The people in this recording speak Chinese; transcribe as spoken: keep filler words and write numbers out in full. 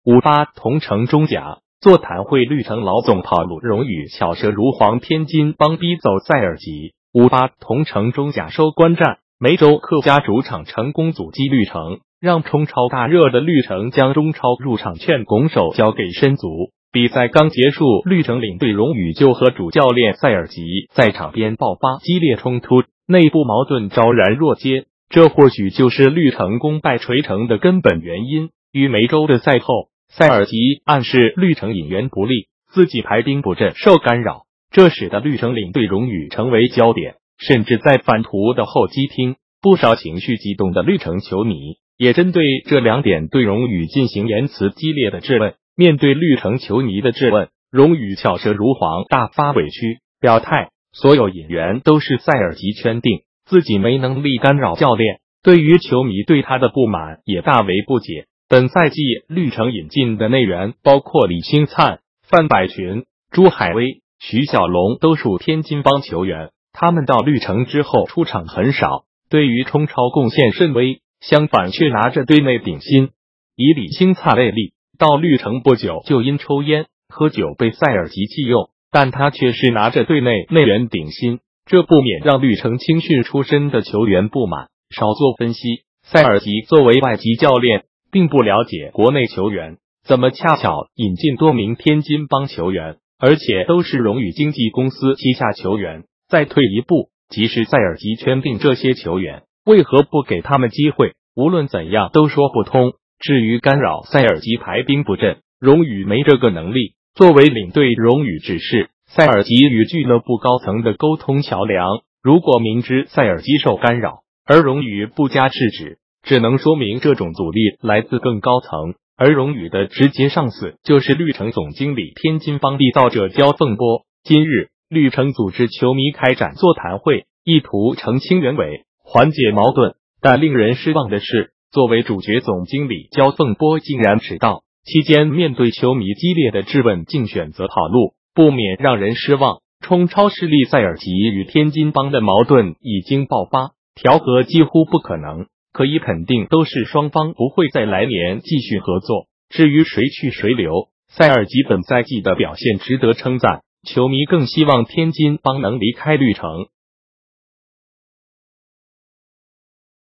五八同城中甲座谈会，绿城老总跑路，荣誉巧舌如簧，天津帮逼走塞尔吉。五八同城中甲收官战，梅州客家主场成功阻击绿城，让冲超大热的绿城将中超入场券拱手交给申足。比赛刚结束，绿城领队荣誉就和主教练塞尔吉在场边爆发激烈冲突，内部矛盾昭然若揭。这或许就是绿城功败垂成的根本原因。与梅州的赛后，塞尔吉暗示绿城引援不利，自己排兵布阵受干扰，这使得绿城领队荣誉成为焦点。甚至在反图的候机厅，不少情绪激动的绿城球迷也针对这两点对荣誉进行言辞激烈的质问。面对绿城球迷的质问，荣誉巧舌如簧，大发委屈，表态所有引援都是塞尔吉圈定，自己没能力干扰教练。对于球迷对他的不满也大为不解。本赛季绿城引进的内援包括李兴灿、范百群、朱海威、徐小龙，都属天津帮球员，他们到绿城之后出场很少，对于冲超贡献甚微，相反却拿着队内顶薪。以李兴灿为例，到绿城不久就因抽烟喝酒被塞尔吉弃用，但他却是拿着队内内援顶薪，这不免让绿城青训出身的球员不满。稍作分析，塞尔吉作为外籍教练，并不了解国内球员，怎么恰巧引进多名天津帮球员，而且都是荣誉经纪公司旗下球员。再退一步，即使塞尔吉圈定这些球员，为何不给他们机会？无论怎样都说不通。至于干扰塞尔吉排兵布阵，荣誉没这个能力。作为领队，荣誉只是塞尔吉与俱乐部高层的沟通桥梁。如果明知塞尔吉受干扰，而荣誉不加制止，只能说明这种阻力来自更高层，而荣誉的直接上司就是绿城总经理天津帮缔造者焦凤波。今日，绿城组织球迷开展座谈会，意图澄清原委，缓解矛盾。但令人失望的是，作为主角总经理焦凤波竟然迟到，期间面对球迷激烈的质问，竟选择跑路，不免让人失望。冲超势力塞尔吉与天津帮的矛盾已经爆发，调和几乎不可能。可以肯定，都是双方不会在来年继续合作。至于谁去谁留，塞尔吉本赛季的表现值得称赞，球迷更希望天津帮能离开绿城。